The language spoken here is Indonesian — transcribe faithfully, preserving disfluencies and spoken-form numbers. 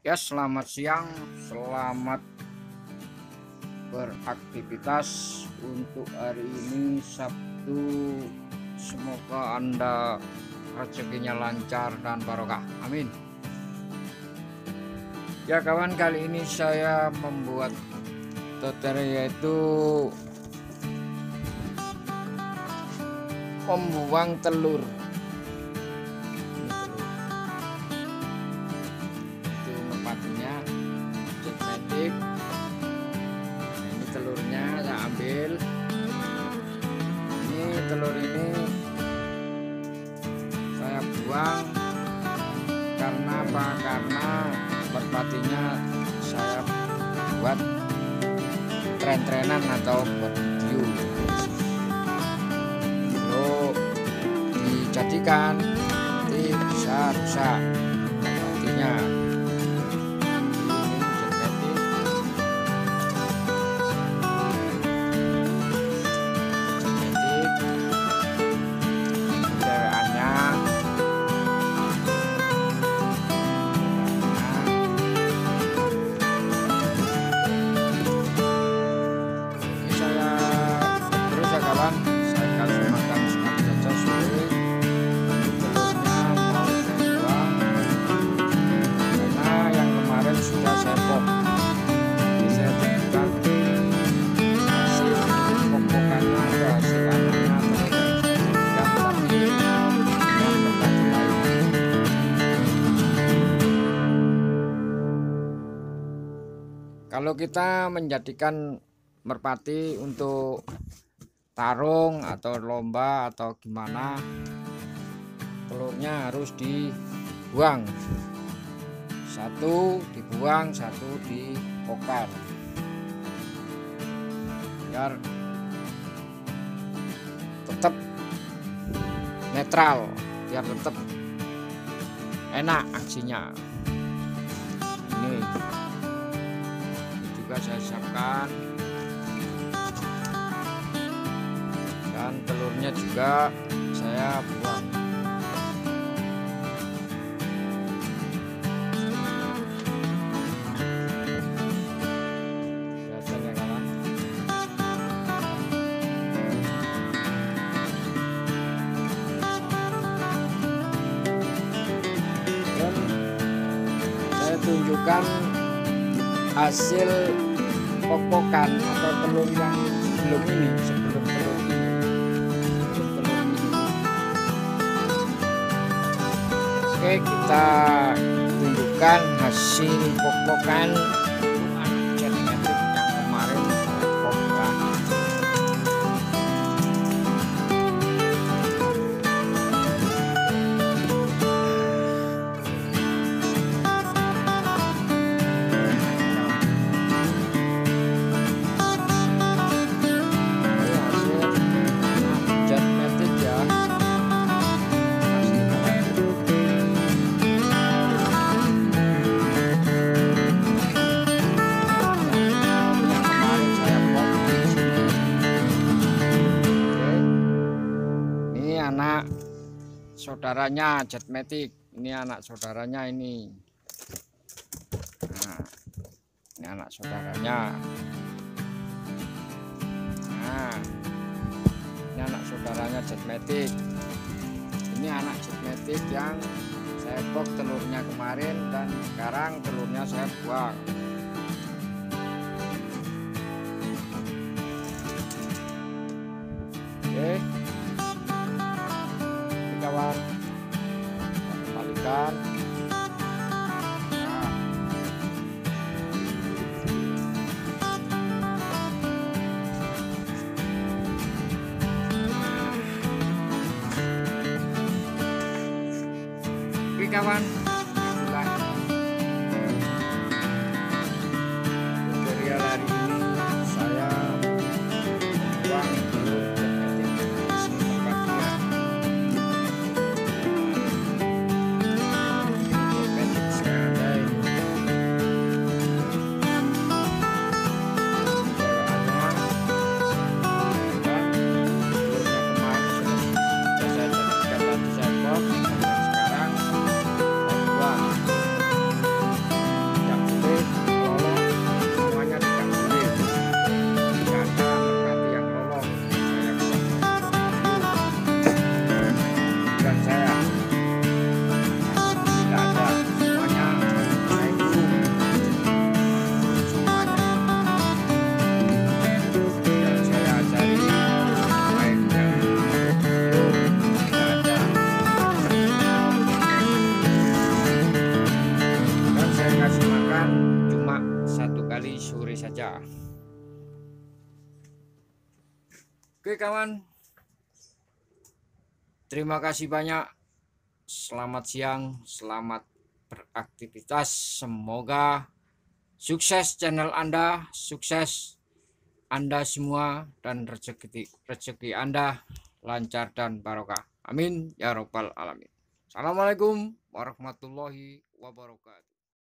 Ya, selamat siang, selamat beraktivitas untuk hari ini Sabtu. Semoga Anda rezekinya lancar dan barokah. Amin. Ya kawan, kali ini saya membuat tutorial yaitu membuang telur. Itu merpatinya jetmatic. Nah, ini telurnya saya ambil. Ini telur ini saya buang karena apa? Karena merpatinya saya buat tren-trenan atau buat video, untuk dijadikan nanti bisa rusak merpatinya. Saya kasih makan sekali saja sore. Telurnya mau saya buang karena yang kemarin sudah saya pop. Jadi saya tunjukkan hasil pok-pokannya atau hasil anaknya yang tadi dengan merpati lain. Kalau kita menjadikan merpati untuk tarung atau lomba atau gimana, telurnya harus dibuang, satu dibuang, satu dibongkar biar tetap netral, biar tetap enak aksinya. Ini, ini juga saya siapkan. Dan telurnya juga saya buang. Biasanya kawan. Dan saya tunjukkan hasil pok-pokan atau telur yang sebelum ini, sebelum telur ini. Oke, kita tunjukkan hasil pok-pokan jetmatic yang kemarin saya pok-pokan. Ini hasil jetmatic ya. Anak saudaranya jetmatic, ini anak saudaranya ini. Nah, ini anak saudaranya. Nah, ini anak saudaranya jetmatic. Ini anak jetmatic yang saya pok telurnya kemarin dan sekarang telurnya saya buang. Oke. Kawan, kembalikan. Nah. Oke kawan, itulah tutorial hari ini. Saya buang telur jetmatic di sini tempatnya. Sekarang saja. Oke kawan, terima kasih banyak. Selamat siang, selamat beraktivitas. Semoga sukses channel Anda, sukses Anda semua, dan rezeki rezeki Anda lancar dan barokah. Amin ya robbal alamin. Assalamualaikum warahmatullahi wabarakatuh.